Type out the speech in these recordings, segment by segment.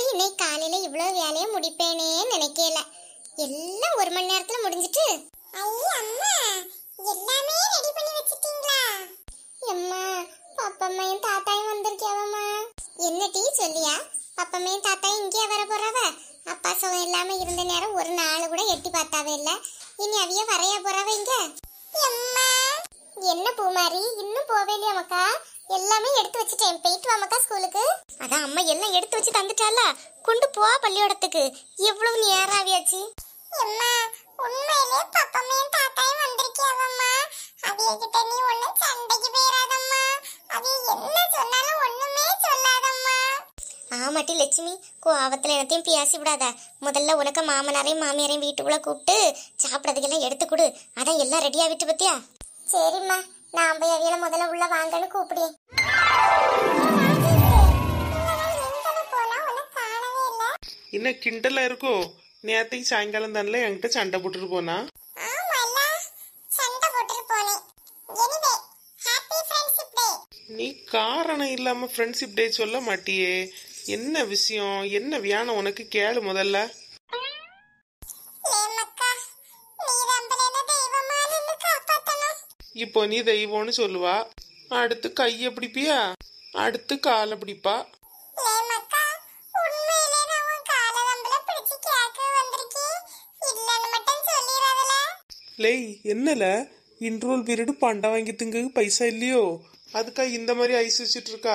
இன்னைக்கு காலையில இவ்வளவு வேலையை முடிப்பேனே நினைக்கல. எல்லாம் 1 மணி நேரத்துல முடிஞ்சிட்டு. ஐயா அம்மா, எல்லாமே ரெடி பண்ணி வச்சிட்டீங்களா? அம்மா, பாப்பாம்மையும் தாத்தாயும் வந்திருக்கேவம்மா. என்ன டீ சொல்லியா? பாப்பாம்மையும் தாத்தாயும் இங்கே வர போறவ. அப்பா சுகம் இல்லாம இருந்த நேரம் ஒரு நாள் கூட எட்டி பார்த்தாவே இல்ல. இனி அவிய வரையா போறவ இங்க. அம்மா, என்ன பூமாரி இன்னும் போவே இல்லையா மக்கா? எல்லாமே எடுத்து வச்சிட்டேன். போயிட்டு வா மக்கா ஸ்கூலுக்கு. அதான் அம்மா எல்லாம் எடுத்து வச்சு தந்துட்டால. கொண்டு போ பள்ளியோடத்துக்கு. எவ்வளவு நேரம் ஆவியாச்சு. அம்மா, உண்மையிலே பாப்பாமையும் தாத்தாயும் வந்திருக்கியாவம்மா. அவிய கிட்ட நீ ஒண்ணும் சண்டைக்கு போயிராதம்மா. அவிய என்ன சொன்னாலும் ஒண்ணுமே சொல்லாதம்மா. ஆமாட்டி லட்சுமி, கோவத்துல எனத்தையும் பேசி விடாத. முதல்ல உனக்கு மாமனாரையும் மாமியாரையும் வீட்டுக்குள்ள கூப்பிட்டு சாப்பிடறதுக்கெல்லாம் எடுத்து கொடு. அதான் எல்லாம் ரெடியா விட்டு பத்தியா? சரிம்மா, நான் போய் அவியல முதல்ல உள்ள வாங்கன்னு கூப்பிடுறேன். என்ன கிண்டலா இருக்கோ? நேத்தைக்கு சாயங்காலம் தானே என்கிட்ட சண்டை போட்டுட்டு போனா. நீ காரணம் இல்லாம ஃப்ரெண்ட்ஷிப் டே சொல்ல மாட்டியே. என்ன விஷயம், என்ன வியானம் உனக்கு? கேளு முதல்ல. இப்போ நீ தெய்வம்னு சொல்லுவா, அடுத்து கைய பிடிப்பியா, அடுத்து காலை பிடிப்பா. லேய், என்னல இன்ட்ரோல் பீரியட் பண்டா வாங்கி திங்க பைசா இல்லையோ? அதுக்கா இந்த மாதிரி ஐஸ் வச்சிட்டு இருக்கா?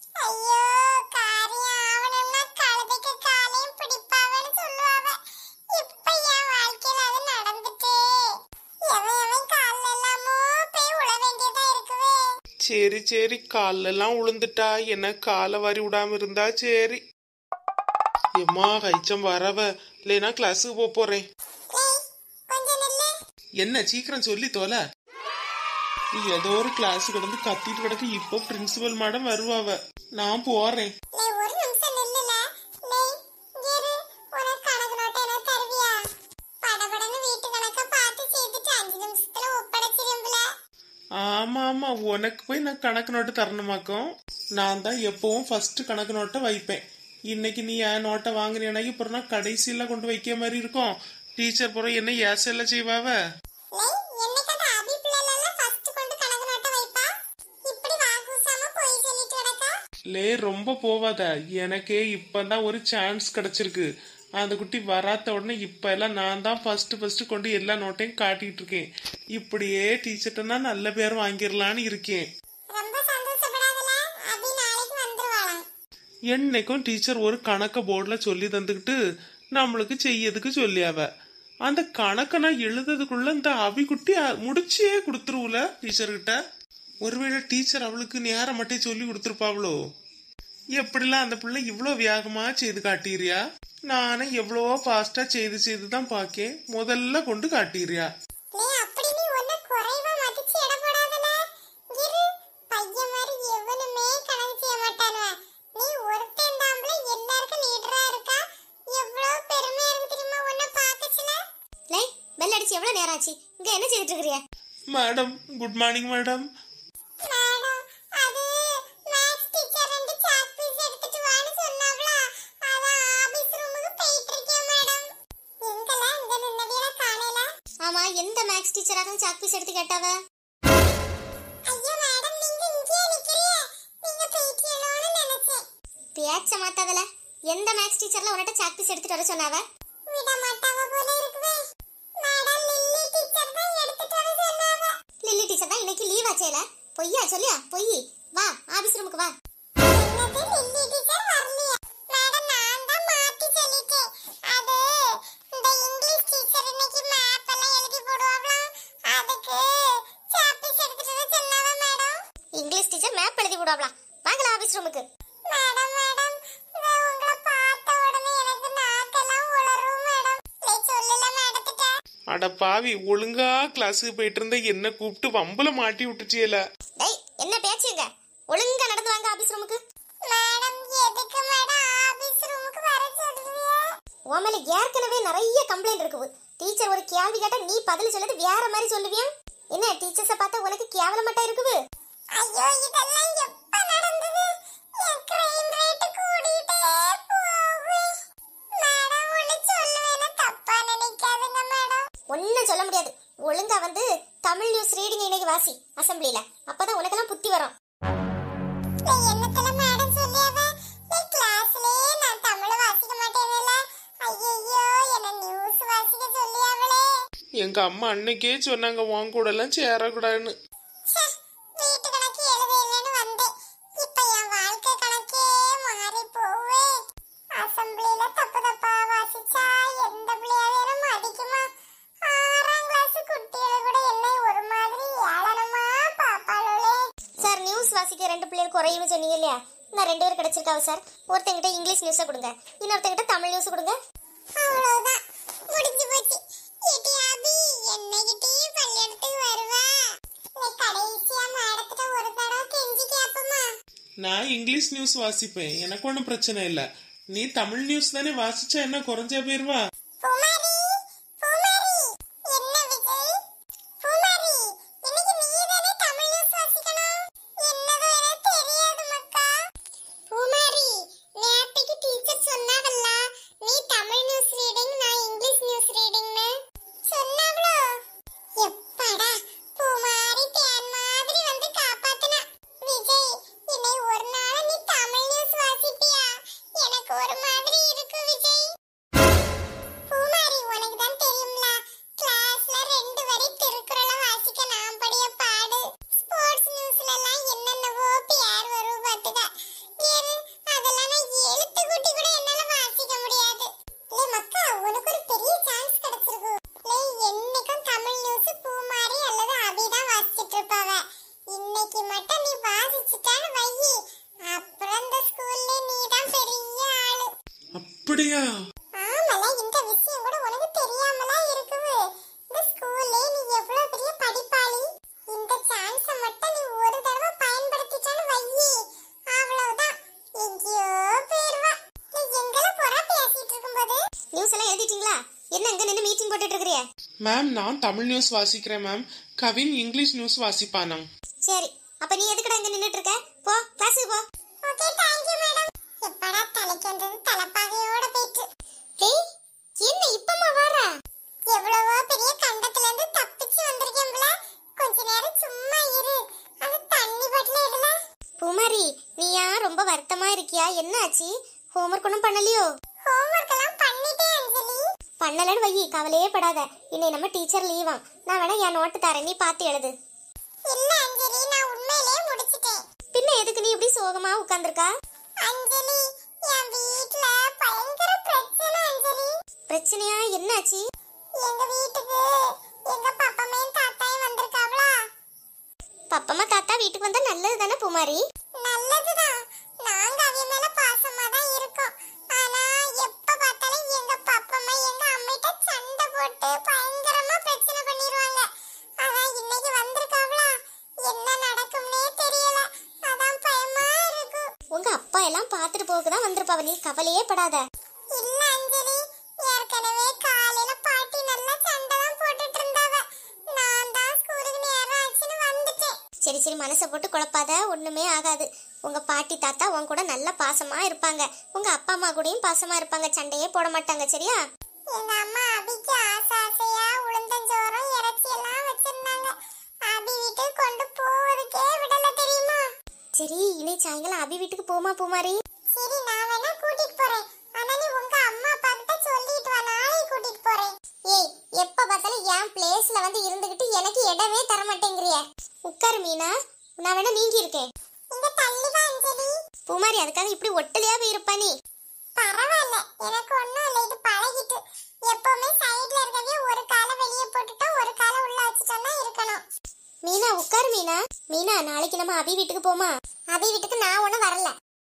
சரி சரி, காலெல்லாம் உளுந்துட்டா என்ன, காலை வாரி விடாம இருந்தா சரி. எம்மா கைச்சம் வரவ, இல்லைனா கிளாஸுக்கு போறேன். என்ன சீக்கிரம் சொல்லி தோல. நீ ஏதோ ஒரு கிளாஸ் கிடந்து கத்திட்டு கிடக்கு. இப்போ பிரின்சிபல் மேடம் வருவாவ, நான் போறேன். ஆமா ஆமா, உனக்கு போய் நான் கணக்கு நோட்டு தரணுமாக்கும். நான் தான் எப்பவும் ஃபர்ஸ்ட் கணக்கு நோட்டை வைப்பேன். இன்னைக்கு நீ என் நோட்டை வாங்கினா அப்புறம் நான் கடைசியில கொண்டு வைக்க மாதிரி இருக்கும். டீச்சர் போற என்ன ஏசெல்லாம் செய்வாவ. லே ரொம்ப போவாத, எனக்கே இப்பதான் ஒரு சான்ஸ் கிடைச்சிருக்கு. அந்த குட்டி வராத உடனே இப்ப எல்லாம் நான் தான் ஃபர்ஸ்ட் கொண்டு எல்லா நோட்டையும் காட்டிட்டு இருக்கேன். இப்படியே டீச்சர்ட்ட நான் நல்ல பேர் வாங்கிடலான்னு இருக்கேன். என்னைக்கும் டீச்சர் ஒரு கணக்க போர்டுல சொல்லி தந்துக்கிட்டு நம்மளுக்கு செய்யறதுக்கு சொல்லியாவ. அந்த கணக்க நான் எழுதுறதுக்குள்ள இந்த அவிக்குட்டி முடிச்சே கொடுத்துருவுல டீச்சர்கிட்ட. ஒருவேளை டீச்சர் அவளுக்கு நேரம் மட்டும் சொல்லி கொடுத்துருப்பாவளோ? எப்படிலாம் அந்த பிள்ளை இவ்வளவு வேகமா செய்து காட்டிறியா? நானும் எவ்வளவோ ஃபாஸ்டா செய்து தான் பாக்கேன். முதல்ல கொண்டு காட்டிறியா? Madam, good morning madam. ஆமா, எந்த மேக்ஸ் டீச்சராக சாக் பீஸ் எடுத்து கேட்டாவ? பேச்ச மாட்டாதல. எந்த மேக்ஸ் டீச்சர்ல உன்கிட்ட சாக் பீஸ் எடுத்துட்டு வர சொன்னாவ? லில்லி டீச்சர் தான் இன்னைக்கு லீவ் ஆச்சேல. பொய்யா சொல்லியா? பொய். வா ஆபீஸ் ரூமுக்கு வா. இங்கிலீஷ் டீச்சர் மேப் எழுதி போடுவாங்களா? வாங்கலாம் ஆபீஸ் ரூமுக்கு. அட பாவி, ஒழுங்கா கிளாஸுக்கு போயிட்டு இருந்த என்ன கூப்பிட்டு வம்புல மாட்டி விட்டுச்சியல. டேய், என்ன பேச்சுங்க? ஒழுங்கா நடந்து வாங்க ஆபீஸ் ரூமுக்கு. மேடம், எதுக்கு மேடம் ஆபீஸ் ரூமுக்கு வர சொல்றீங்க? உன் மேல ஏற்கனவே நிறைய கம்ப்ளைண்ட் இருக்குது. டீச்சர் ஒரு கேள்வி கேட்டா நீ பதில் சொல்றது வேற மாதிரி சொல்லுவியா? என்ன டீச்சர்ஸ பார்த்தா உனக்கு கேவலமாட்டா இருக்குது? ஐயோ, இதெல்லாம் எப்ப நடந்தது? என் கிரைம் ரேட் கூடிட்டே போகுது. அப்படிலாம் சொல்ல முடியாது. ஒழுங்கா வந்து தமிழ் நியூஸ் ரீடிங் இன்னைக்கு வாசி அசெம்பிளில. அப்பதான் உனக்கெல்லாம் புத்தி வரும். என்னத்துல மேடம் சொல்லியவ கிளாஸ்ல நான் தமிழ வாசிக்க மாட்டேனல. ஐயோ என்ன நியூஸ் வாசிக்க சொல்லியவளே. எங்க அம்மா அன்னைக்கே சொன்னாங்க உன் கூட எல்லாம் சேரக்கூடாதுன்னு. வீட்டு கணக்கு எழுதலன்னு வந்தேன். இப்ப என் வாழ்க்கை கணக்கே மாறி போவே. அசெம்பிளில தப்பு தப்பா வாசிச்சா எந்த பிள்ளையாரும் அடிக்குமா? 6ஆம் கிளாஸ் குட்டிகளை கூட என்ன ஒரு மாதிரி ஏளனமா பாப்பாளே. சார் நியூஸ் வாசிக்க 2 பிள்ளைகள் குறையும்னு சொன்னீங்க இல்லையா? நான் 2 பேர் கிடைச்சிருக்காங்க சார். ஒருத்தங்கிட்ட இங்கிலீஷ் நியூஸை கொடுங்க, இன்னொருத்தங்கிட்ட தமிழ் நியூஸ் கொடுங்க. அவ்வளவுதான், முடிஞ்சு போச்சு. ஏடியாபி என்னைக்கிட்டே பள்ளியெடுத்துக்கு வருவா. கடைசியா மேடத்திட்ட ஒரு தடவை கெஞ்சி கேப்பமா. நான் இங்கிலீஷ் நியூஸ் வாசிப்பேன், எனக்கு ஒன்றும் பிரச்சனை இல்ல. நீ தமிழ் நியூஸ் தானே வாசிச்சா என்ன குறைஞ்சா போயிருவா? பூமாரி பூமாரி என்ன விஜய் பூமாரி இன்னைக்கு நீ தானே தமிழ் நியூஸ் வாசிக்கணும். என்னது எனக்கு தெரியாது மக்கா. பூமாரி நேத்துக்கு டீச்சர் சொன்னாவல்ல நீ தமிழ் நியூஸ் ரீடிங் நான் இங்கிலீஷ் நியூஸ் ரீடிங்னு சொன்னாவளோ? எப்படா பூமாரி தேன் மாதிரி வந்து காப்பாத்துனா. விஜய் இன்னை ஒரு நாள் நீ தமிழ் நியூஸ் வாசிப்பியா? எனக்கு ஒரு மாதிரி இருக்கு விஜய். பூமாரி உனக்கு தான் தெரியும்ல, கிளாஸ்ல 2 வரி திருக்குறளை வாசிக்க நான் படிய பாடு. ஸ்போர்ட்ஸ் நியூஸ்ல எல்லாம் என்னென்னவோ பேர் வரும் பாத்துக்க. அதெல்லாம் நான் எழுத்து கூட்டி கூட என்னால வாசிக்க முடியாது. லே மக்கா உனக்கு ஒரு பெரிய சான்ஸ் கிடைச்சிருக்கு. லே என்னைக்கும் தமிழ் நியூஸ் பூமாரி அல்லது அபிதான் வாசிச்சிட்டு இருப்பாவ. இன்னைக்கு மட்டும் நீ வாசிச்சுட்டான்னு வையி, அப்புறம் இந்த ஸ்கூல்ல நீ தான் பெரிய ஆளு. அப்படியா? ஆமால, இந்த விஷயம் கூட உனக்கு தெரியாமலா இருக்குது. இந்த ஸ்கூல்ல நீ எவ்வளவு பெரிய படிப்பாளி. இந்த சான்ஸ மட்டும் நீ ஒரு தடவை பயன்படுத்திட்டான்னு வையி, அவ்வளவுதான், எங்கேயோ போயிருவா. நீ எங்கல போறா பேசிட்டு இருக்கும்போது? நியூஸ் எல்லாம் எழுதிட்டீங்களா? என்ன இங்க நின்னு மீட்டிங் போட்டுட்டு இருக்கறியே? மேம் நான் தமிழ் நியூஸ் வாசிக்கிறேன் மேம். கவின் இங்கிலீஷ் நியூஸ் வாசிப்பானாம். சரி, அப்ப நீ எதுக்குடா இங்க நின்னுட்டு இருக்க? போ கிளாஸுக்கு போ. Okay, thank you madam. எப்படா தலைக்கு வந்தது தலைப்பாகையோட போயிட்டு. ஏய் என்ன இப்பமா வாரா? எவ்வளவோ பெரிய கண்டத்துல இருந்து தப்பிச்சு வந்திருக்கேன்ல. கொஞ்ச நேரம் சும்மா இரு, அந்த தண்ணி பாட்டில எடுல. பூமாரி நீயா ரொம்ப வருத்தமா இருக்கியா? என்ன ஆச்சு? ஹோம்வொர்க் ஒன்னும் பண்ணலையோ? ஹோம்வொர்க் எல்லாம் பண்ணிட்டேன் அஞ்சலி. பண்ணலன்னு வையி, கவலையே படாத. இன்னை நம்ம டீச்சர் லீவா. நான் வேணா என் நோட்டு தரேன், நீ பாத்து எழுது. இல்ல அஞ்சலி, நான் உண்மையிலேயே முடிச்சிட்டேன். பின்ன எதுக்கு நீ இப்படி சோகமா உட்கார்ந்திருக்கா? அஞ்சலி என் வீட்ல பயங்கர பிரச்சனை அஞ்சலி. பிரச்சனையா? என்னாச்சு? எங்க வீட்டுக்கு எங்க பப்பம்மையும் தாத்தாயும் வந்திருக்காங்களா? பப்பம்மா தாத்தா வீட்டுக்கு வந்தா நல்லது தானே பூமாரி? நல்லதுதான், நாங்க அவிய மேல பாசமா தான் இருக்கோம். ஆனா எப்ப பார்த்தாலும் எங்க பப்பம்மா எங்க அம்மிட்ட சண்டை போட்டு பயங்கரமா பிரச்சனை பண்ணிடுவாங்க. அதான் இன்னைக்கு வந்திருக்காங்களா, என்ன நடக்கும்னே தெரியல. அதான் பயமா இருக்கு. உங்க அப்பா எல்லாம் பாத்துட்டு போகதான் வந்திருப்பாவ, நீ கவலையே படாத. இல்ல அஞ்சலி, ஏற்கனவே காலையில பாட்டி நல்லா சண்டை தான் போட்டுட்டு இருந்தாவ. நான் தான் ஸ்கூலுக்கு நேரம் ஆச்சுன்னு வந்துட்டேன். சரி சரி, மனசை போட்டு குழப்பாத, ஒண்ணுமே ஆகாது. உங்க பாட்டி தாத்தா உன் கூட நல்ல பாசமா இருப்பாங்க. உங்க அப்பா அம்மா கூடயும் பாசமா இருப்பாங்க, சண்டையே போட மாட்டாங்க. சரியா? எங்க அம்மா அபிக்கு ஆசையா உளுந்தஞ்சோறும் இறைச்சி எல்லாம் வச்சிருந்தாங்க. அபி வீட்டுக்கு கொண்டு போறதுக்கே விடல தெரியுமா? சரி, இனி சாயங்காலம் அபி வீட்டுக்கு போமா பூமாரி? சரி, நான் வேணா கூட்டிட்டு போறேன். ஆனா நீ உங்க அம்மா அப்பா கிட்ட சொல்லிட்டு வா, நானே கூட்டிட்டு போறேன். ஏய் எப்ப பார்த்தாலும் என் பிளேஸ்ல வந்து இருந்துகிட்டு எனக்கு இடமே தர மாட்டேங்கறியே. உட்காரு மீனா, நான் வேணா நீங்கி இருக்கேன். இங்க தள்ளி வா அஞ்சலி. பூமாரி அதுக்காக இப்படி ஒட்டலையா போயிருப்பா நீ? பரவாயில்ல, எனக்கு ஒண்ணும் இல்ல, இது பழகிட்டு. எப்பவுமே சைடுல இருக்கவே ஒரு காலை வெளியே போட்டுட்டா ஒரு காலை உள்ள வச்சுட்டா இருக்கணும். மீனா உட்காரு மீனா. மீனா நாளைக்கு நம்ம அபி வீட்டுக்கு போமா? அபி வீட்டுக்கு நான் ஒண்ணும் வரல.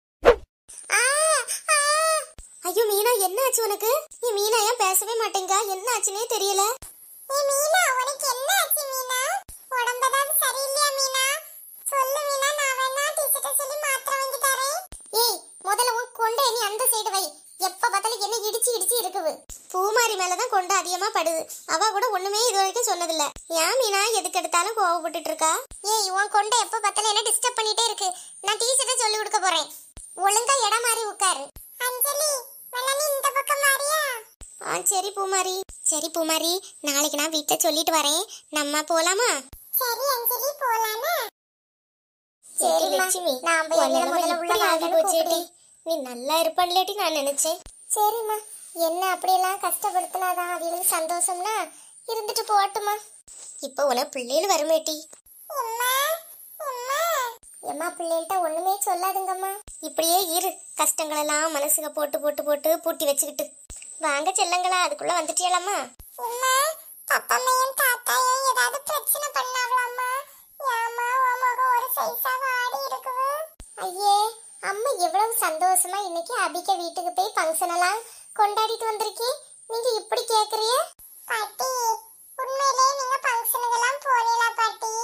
ஐயோ மீனா, என்ன ஆச்சு உனக்கு? நீ மீனா ஏன் பேசவே மாட்டேங்க? என்ன ஆச்சுனே தெரியல. மீனா உனக்கு என்ன ஆச்சு மீனா? உடம்பேதாவது சரியில்லையா மீனா? சொல்லு மீனா, நான் வேணா டீச்சர்ட்ட சொல்லி மாத்திரை வாங்கி தரேன். ஏய் முதல்ல உன் கொண்டை நீ அந்த சைடு வை. எப்ப பார்த்தாலும் என்ன இடிச்சு இடிச்சு இருக்குது. பூமாரி மேலதான் கொண்டை அதிகமா படுது. அவ கூட ஒண்ணுமே இது வரைக்கும் சொன்னதில்ல. ஏன் மீனா எதுக்கு எடுத்தாலும் கோவப்பட்டுட்டு இருக்கா? ஏய் உன் கொண்டை எப்ப பார்த்தாலும் என்ன டிஸ்டர்ப் பண்ணிட்டே இருக்கு. நான் டீச்சர்ட்ட சொல்லி கொடுக்க போறேன். ஒழுங்கா இடம் மாறி உட்காரு. அஞ்சலி நீ இந்த பக்கம் மாறியா? சரி பூமாரி. சரி பூமாரி, நாளைக்கு நான் வீட்ல சொல்லிட்டு வரேன். நம்ம போலாமா? சரி அஞ்சலி, போலாமா? சரி லட்சுமி, நாம முதல்ல உள்ள ஆகி போச்சேடி. நீ நல்லா இருப்பன்லேடி நான் நினைச்சேன். சரிம்மா, என்ன அப்படியெல்லாம் கஷ்டப்படுத்தினாதான் அவங்களுக்கு சந்தோஷம்னா இருந்துட்டு போட்டுமா. இப்ப உனக்கு பிள்ளைகள் வருமேட்டி. எம்மா, பிள்ளைகிட்ட ஒண்ணுமே சொல்லாதுங்கம்மா. இப்படியே இரு, கஷ்டங்கள் எல்லாம் மனசுல போட்டு போட்டு போட்டு பூட்டி வச்சுக்கிட்டு. வாங்க செல்லங்களா, அதுக்குள்ள வந்துட்டியலாமா? ஏதாவது பிரச்சனை பண்ணாவலாமா? ஏமா உன் முகம் ஒரு சைஸா வாடி இருக்குது. ஐயே அம்மா, எவ்வளவு சந்தோஷமா இன்னைக்கு அபிக்க வீட்டுக்கு போய் ஃபங்க்ஷன் எல்லாம் கொண்டாடிட்டு வந்திருக்கேன். நீங்க இப்படி கேக்குறிய? பாட்டி, உண்மையிலே நீங்க ஃபங்க்ஷனுக்கு எல்லாம் போறீங்களா பாட்டி?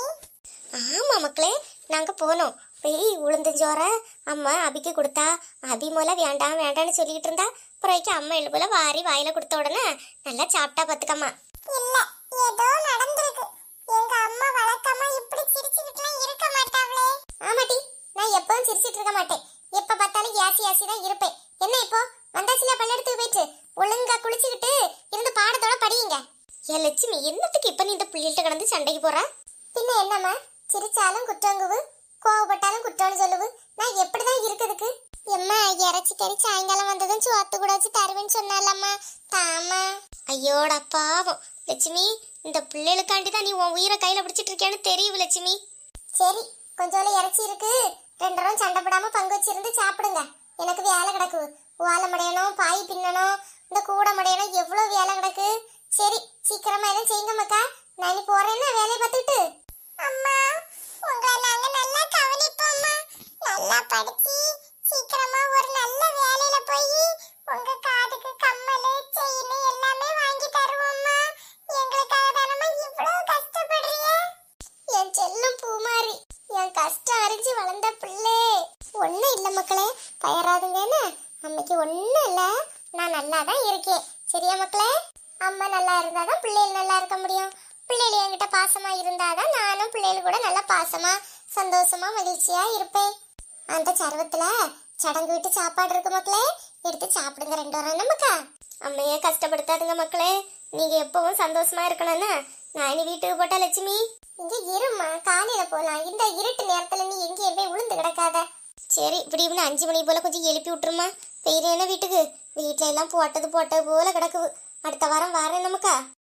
ஆமா மக்களே, நாங்க போனோம். போய் உளுந்தஞ்சோற அம்மா அபிக்கு கொடுத்தா. அபி மூல வேண்டாம் வேண்டாம்னு சொல்லிட்டு இருந்தா. பிறகு அம்மா எழுபுல வாரி வாயில கொடுத்த உடனே நல்லா சாப்பிட்டா பாத்துக்கம்மா. இல்ல, ஏதோ நடந்திருக்கு. எங்க அம்மா வழக்கமா இப்படி சிரிச்சுக்கிட்டுலாம் இருக்க மாட்டாங்களே. ஆமாடி, நான் எப்பவும் சிரிச்சிட்டு இருக்க மாட்டேன். எப்ப பார்த்தாலும் யாசி யாசி தான் இருப்பேன். என்ன இப்போ வந்தாச்சில பல்லெடுத்து போயிட்டு ஒழுங்கா குளிச்சுக்கிட்டு இருந்து பாடத்தோட படியுங்க. ஏன் லட்சுமி, என்னத்துக்கு இப்ப நீ இந்த பிள்ளைகிட்ட கடந்து சண்டைக்கு போற? பின்ன என்னம்மா, சிரிச்சாலும் குற்றங்குவு, கோவப்பட்டாலும் குற்றம்னு சொல்லுவு. நான் எப்படிதான் இருக்குதுக்கு? எம்மா, இறைச்சி கறி சாயங்காலம் வந்ததும் சோத்து கூட வச்சு தருவேன்னு சொன்னாலம்மா, தாமா. ஐயோட பாவம் லட்சுமி, இந்த பிள்ளைகளுக்காண்டி தான் நீ உன் உயிரை கையில பிடிச்சிட்டு இருக்கேன்னு தெரியும் லட்சுமி. சரி, கொஞ்சோல இறைச்சி இருக்கு, 2 ரூபா சண்டை போடாம பங்கு வச்சிருந்து சாப்பிடுங்க. எனக்கு வேலை கிடக்கு. ஓலை மடையணும், பாய் பின்னணும், இந்த கூட மடையணும், எவ்வளவு வேலை கிடக்கு. சரி, சீக்கிரமா எல்லாம் செய்யுங்க மக்கா. நான் நீ போறேன்னா வேலையை பார்த்துட்டு. அம்மா, உங்களை நாங்க நல்லா கவனிப்போம்மா. நல்லா படிச்சு சீக்கிரமா ஒரு நல்ல வேலையில போய் உங்க காதுக்கு கம்மல், செயின் எல்லாமே வாங்கி தருவோம்மா. எங்களுக்காக தானம்மா இவ்வளவு கஷ்டப்படுறீங்க. என் செல்லும் பூமாரி, என் கஷ்டம் அறிஞ்சு வளர்ந்த பிள்ளை. ஒண்ணும் இல்ல மக்களே, பயராதுங்கன்னு. அம்மைக்கு ஒண்ணும் இல்ல, நான் நல்லா தான் இருக்கேன். சரியா மக்களே? அம்மா நல்லா இருந்தாதான் பிள்ளைகள் நல்லா இருக்க முடியும். பிள்ளைகள் என்கிட்ட பாசமா இருந்தாதான் நானும் பிள்ளைகள் கூட நல்லா பாசமா சந்தோஷமா மகிழ்ச்சியா இருப்பேன். அந்த சர்வத்துல சடங்கு விட்டு சாப்பாடு இருக்கு மக்களே, எடுத்து சாப்பிடுங்க 2 வாரம் நமக்கா. அம்மையே கஷ்டப்படுத்தாதுங்க மக்களே. நீங்க எப்பவும் சந்தோஷமா இருக்கணும்னா நான் இனி வீட்டுக்கு போட்டா லட்சுமி. இங்க இருமா, காலையில போலாம். இந்த இருட்டு நேரத்துல நீ எங்கேயும் போய் உளுந்து கிடக்காத. சரி, இப்படி 5 மணி போல கொஞ்சம் எழுப்பி விட்டுருமா. பெய்யறேன்னா வீட்டுக்கு. வீட்டுல எல்லாம் போட்டது போல கிடக்குது. அடுத்த வாரம் வரேன் நமக்கா.